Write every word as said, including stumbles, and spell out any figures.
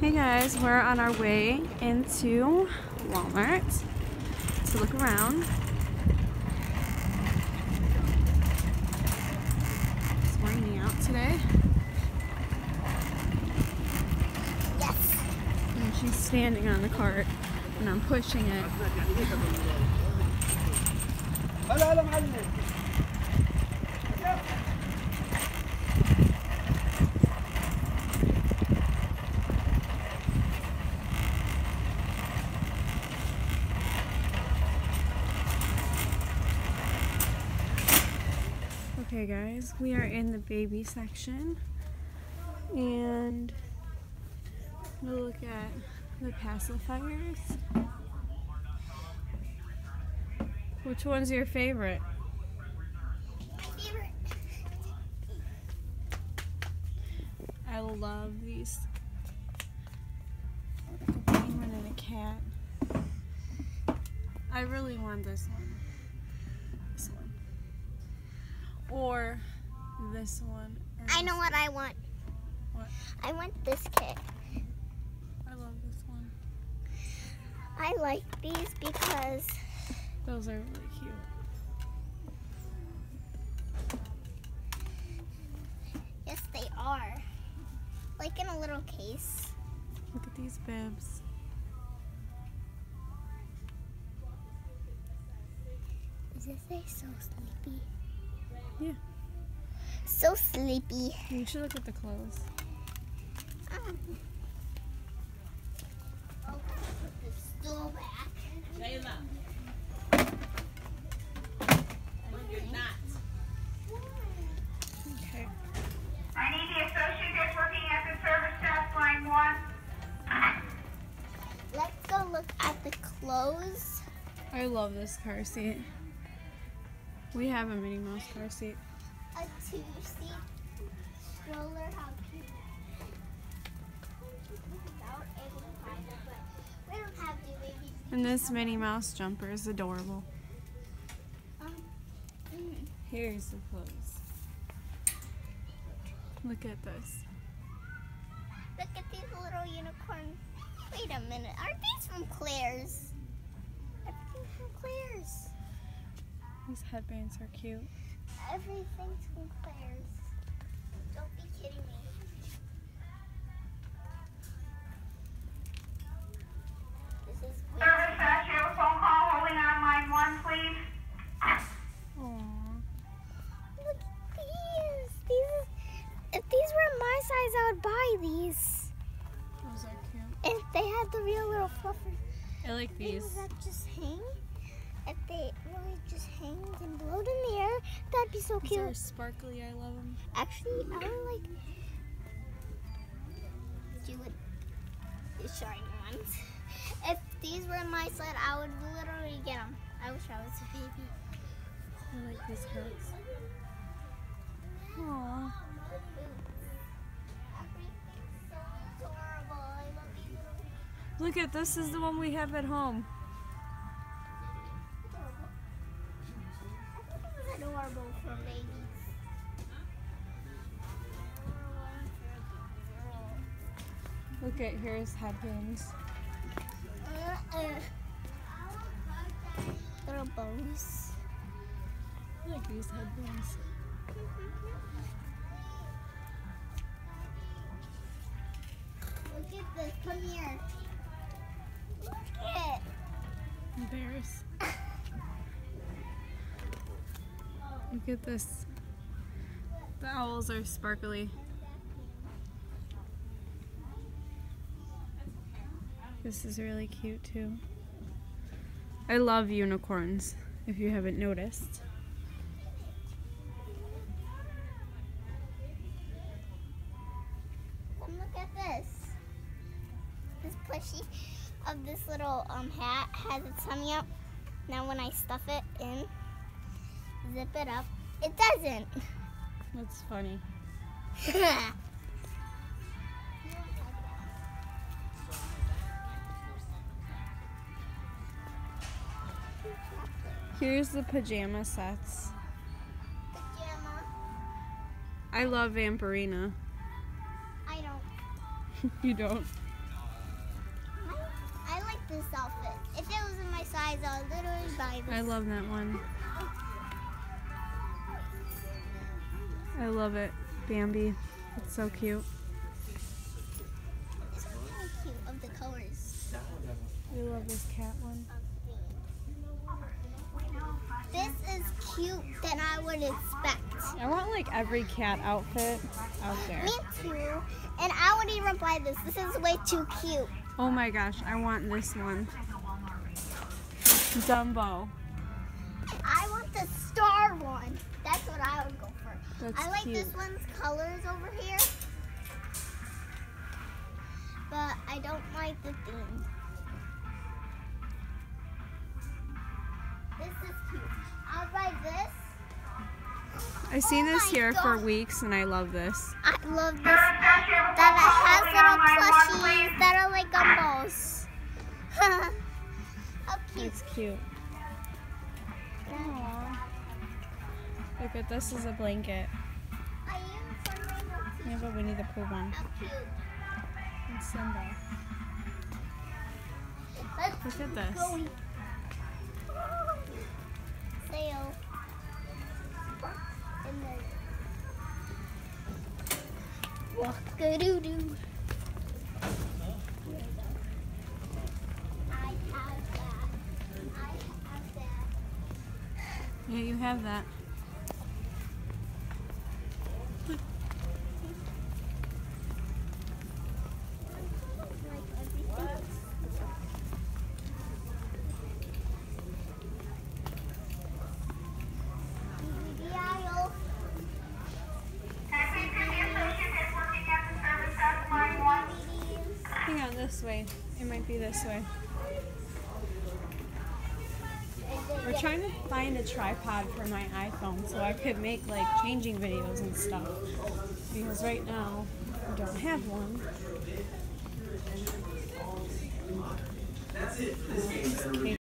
Hey guys, we're on our way into Walmart to look around. It's raining out today. Yes. And she's standing on the cart and I'm pushing it. Okay guys, we are in the baby section and we'll look at the pacifiers. Which one's your favorite? My favorite. I love these. A penguin and a cat. I really want this one. This one. Or this one. Or I know this what I want. What? I want this kit. I love this one. I like these because Those are really cute. yes, they are. Like in a little case. Look at these bibs. Is this a so sleepy? Yeah. So sleepy. You should look at the clothes. Um. Oh, put the stool back. Layla. Okay. I need the associate that's working at the service desk, line one. Let's go look at the clothes. I love this car seat. We have a Minnie Mouse car seat. A two-seat stroller. How cute. Without able to find it, but we don't have to, baby. And this Minnie Mouse jumper is adorable. Um, mm. Here's the clothes. Look at this. Look at these little unicorns. Wait a minute. Aren't these from Claire's? Everything's from Claire's. These headbands are cute. Everything's from Claire's. Don't be kidding me. This is weird. Service desk, you have a phone call holding on line one, please. Aww. Look at these. These. If these were my size, I would buy these. Those are cute. If they had the real little fluffer I like things these. that just hang. If they really just hang and float in the air, that'd be so These cute. are sparkly. I love them. Actually, I would like do it the shiny ones. If these were my sled, I would literally get them. I wish I was a baby. I like these hats. Aww. Everything's so adorable. I love these little Look at this. Is the one we have at home. Everything's adorable for babies. Look at here's headbands. Uh, uh. Little bows. I like these headbands. Look at this. Come here. Look at Bears. Look at this. The owls are sparkly. This is really cute too. I love unicorns, if you haven't noticed. Come look at this. This plushie of this little um hat has its tummy up. Now when I stuff it in, zip it up, it doesn't. That's funny. Here's the pajama sets. Pajama. I love Vampirina. I don't. You don't? this outfit. If it was in my size, I would literally buy this. I love that one. I love it. Bambi. It's so cute. It's really cute of the colors. I love this cat one. This is cute than I would expect. I want like every cat outfit out there. Me too. And I would even buy this. This is way too cute. Oh my gosh, I want this one. Dumbo. I want the star one. That's what I would go for. That's I like cute. this one's colors over here. But I don't like the theme. This is cute. I'll buy this. I've seen Oh this my here for God. weeks and I love this. I love this. Service desk, you have a That phone it call has holding little on line one, plushies please. that are like gumballs. How cute. It's cute. Aww. Look at this is a blanket. I even put my little We have a Winnie the Pooh one. How cute. And Simba. Let's Look at this. go. Sail. And then walk-a-doo-doo. I have that. I have that. Yeah, you have that. Like everything. D V D aisle. Taxi to the associate that's working at the service desk, line one. D V Ds. Hang on, this way. It might be this way. We're trying to find a tripod for my iPhone so I could make like changing videos and stuff. Because right now I don't have one. That's it.